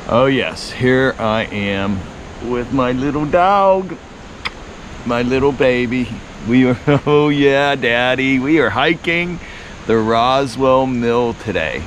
Oh yes, here I am with my little dog, my little baby. We are, oh yeah, Daddy, we are hiking the Roswell Mill today.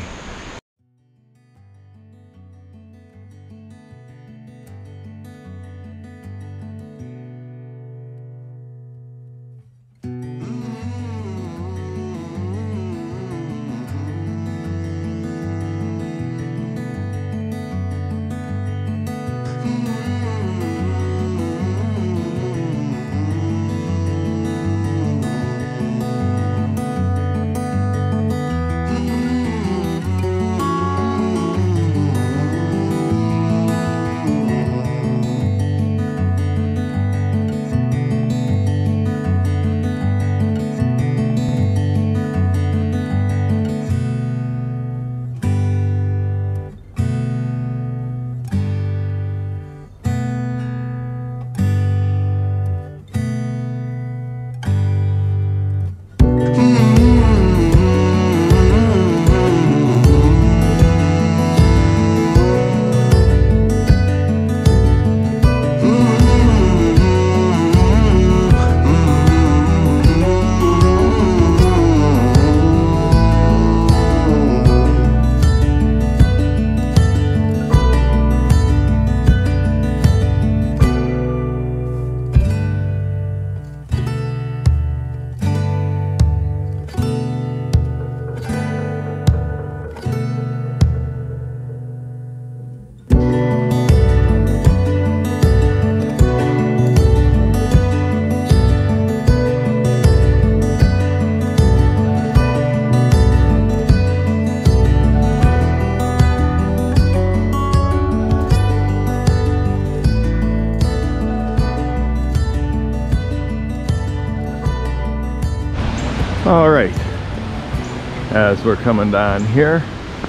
All right, as we're coming down here,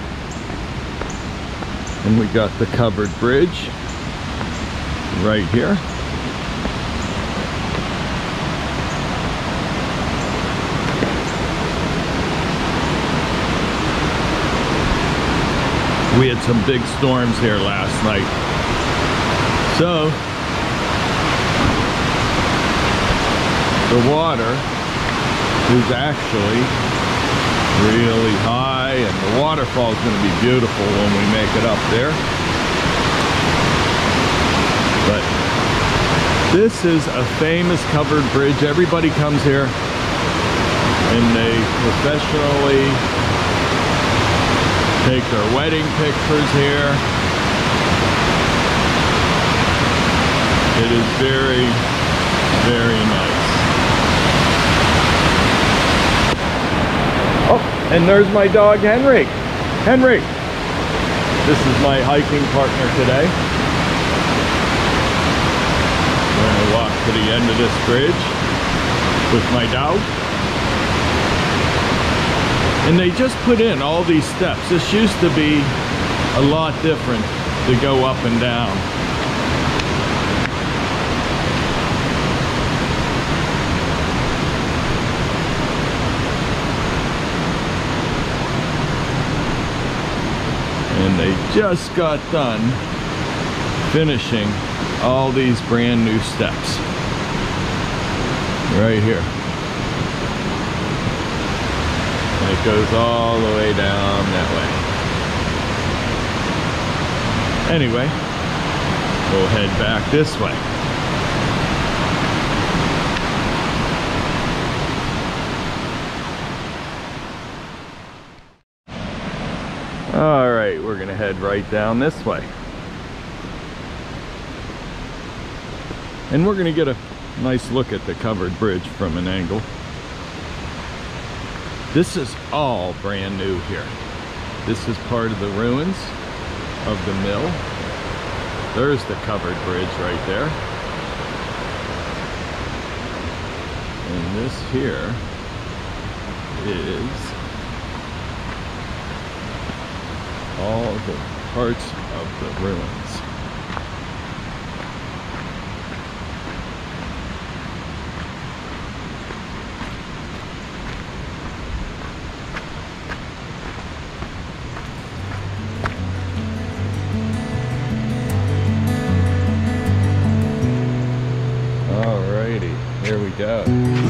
and we got the covered bridge right here. We had some big storms here last night, so the water is actually really high, and the waterfall is going to be beautiful when we make it up there. But this is a famous covered bridge. Everybody comes here and they professionally take their wedding pictures here. It is very, very nice. Oh, and there's my dog Henry. Henry, this is my hiking partner today. We're going to walk to the end of this bridge with my dog. And they just put in all these steps. This used to be a lot different to go up and down. And they just got done finishing all these brand new steps right here. And it goes all the way down that way. Anyway, we'll head back this way. All right, we're gonna head right down this way. And we're gonna get a nice look at the covered bridge from an angle. This is all brand new here. This is part of the ruins of the mill. There's the covered bridge right there. And this here is all the parts of the ruins. go.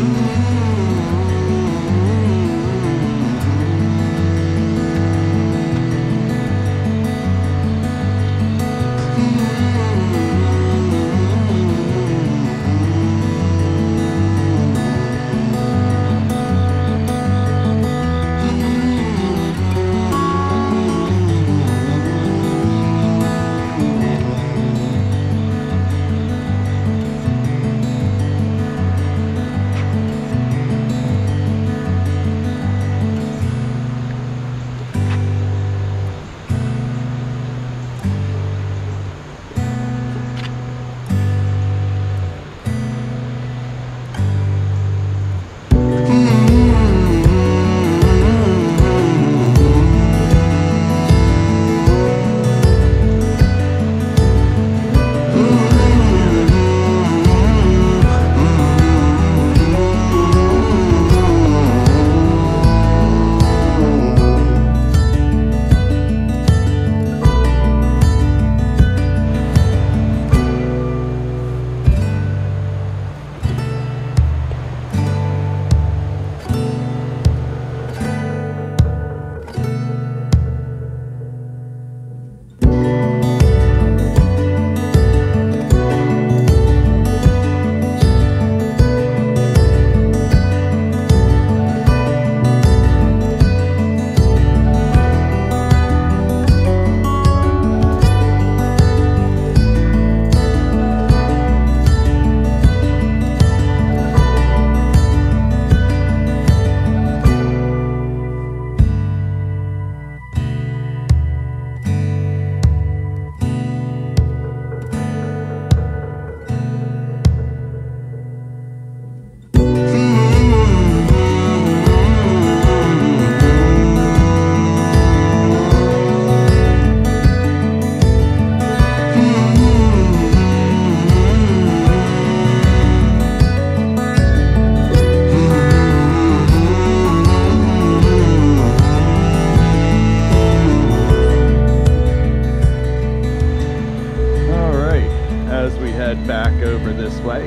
Back over this way,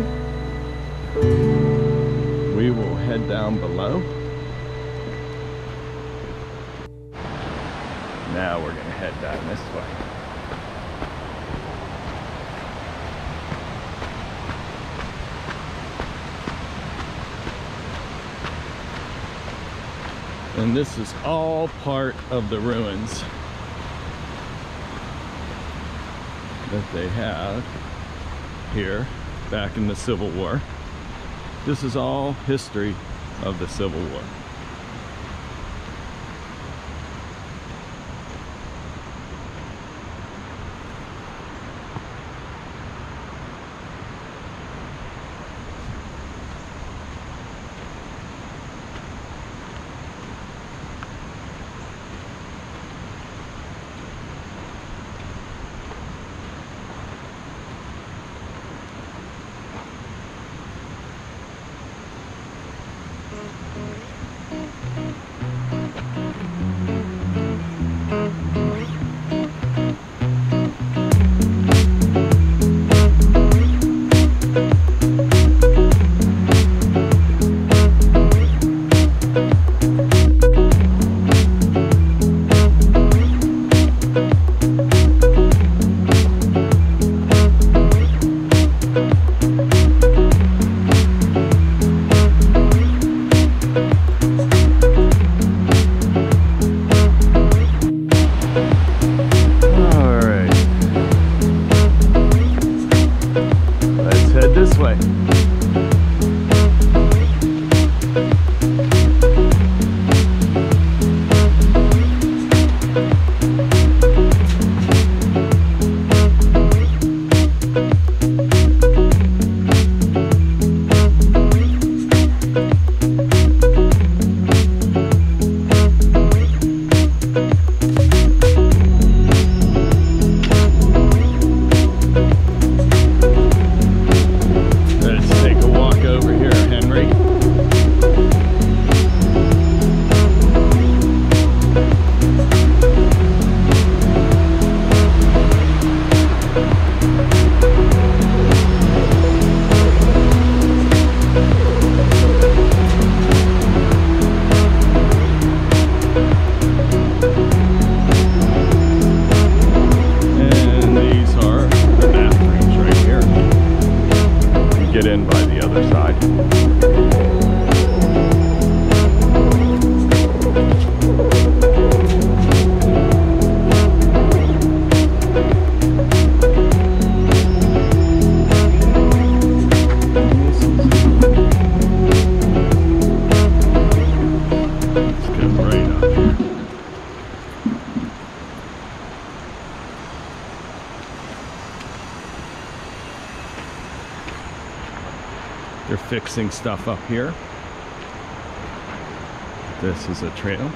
we will head down below. Now we're gonna head down this way. And this is all part of the ruins that they have here back in the Civil War. This is all history of the Civil War. They're fixing stuff up here. This is a trail.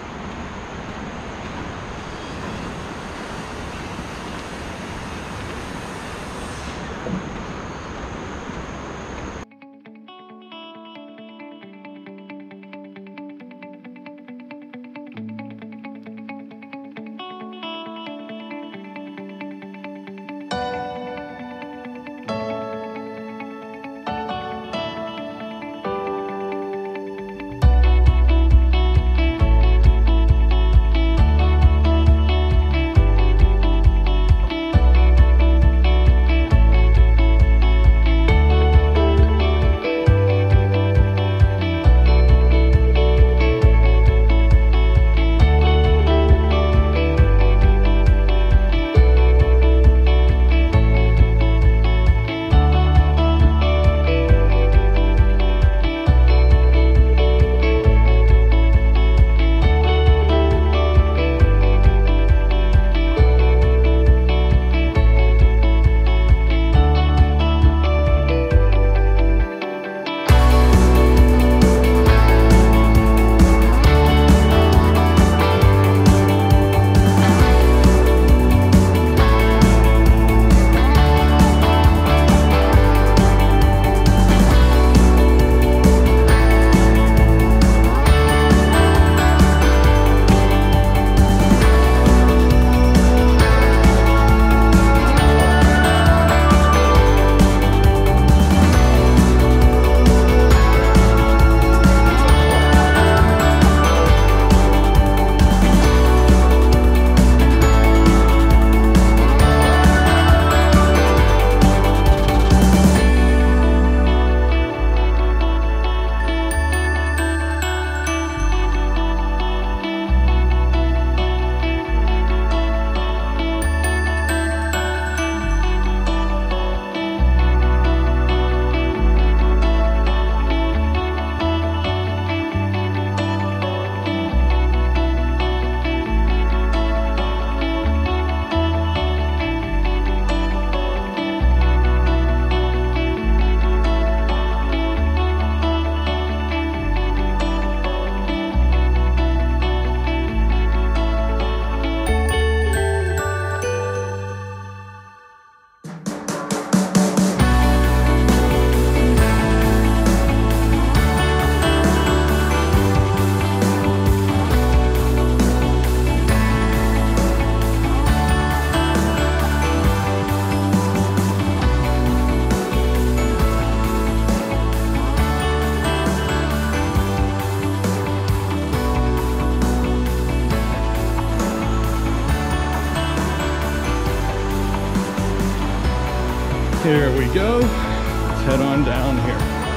Here we go. Let's head on down here.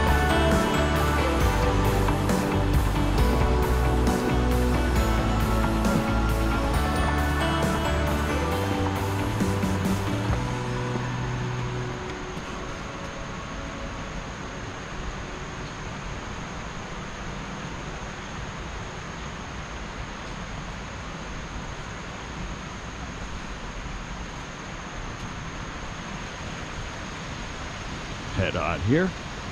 Head on here.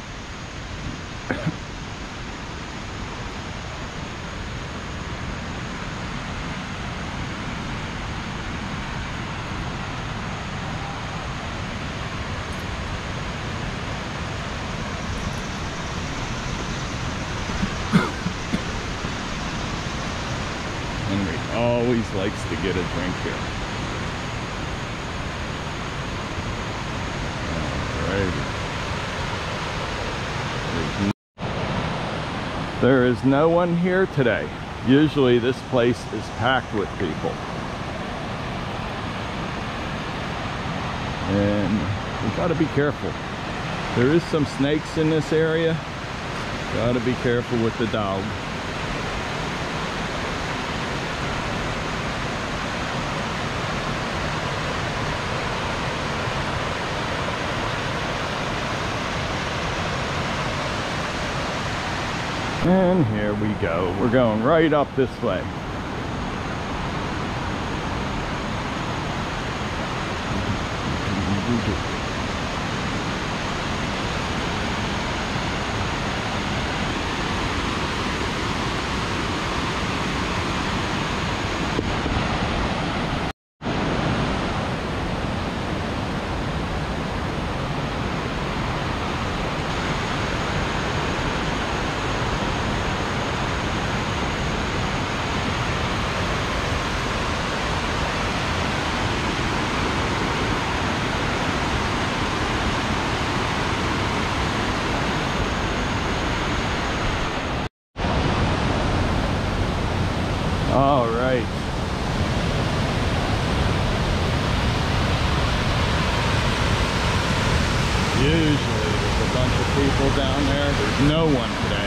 Henry always likes to get a drink here. Alrighty. There is no one here today. Usually this place is packed with people. And we gotta be careful. There is some snakes in this area. Gotta be careful with the dog. And here we go. We're going right up this way. a bunch of people down there. There's no one today.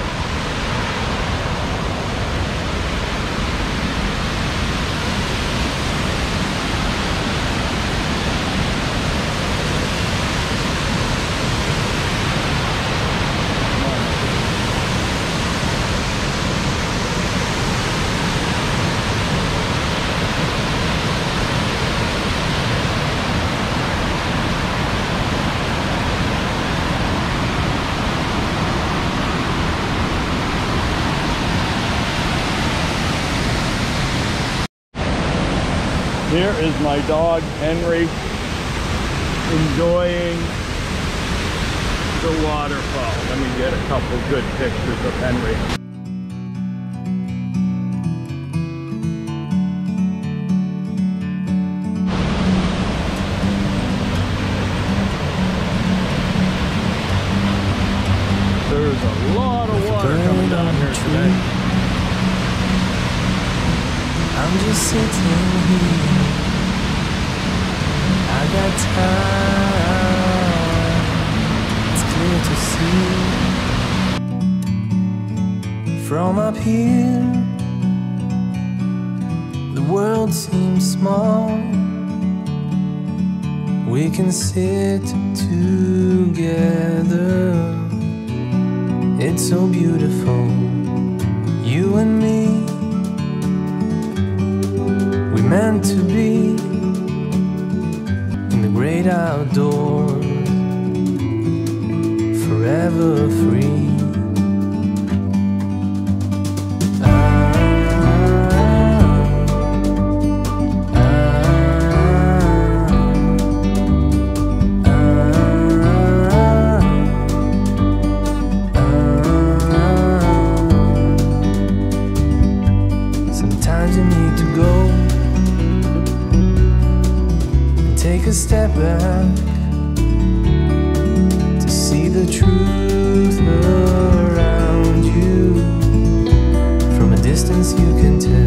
Here is my dog, Henry, enjoying the waterfall. Let me get a couple good pictures of Henry. There's a lot of water coming down here today. I'm just sitting here. I got time. It's clear to see. From up here, the world seems small. We can sit together. It's so beautiful, you and me. Meant to be in the great outdoors, forever free. Sometimes you need to go, take a step back to see the truth around you. From a distance you can tell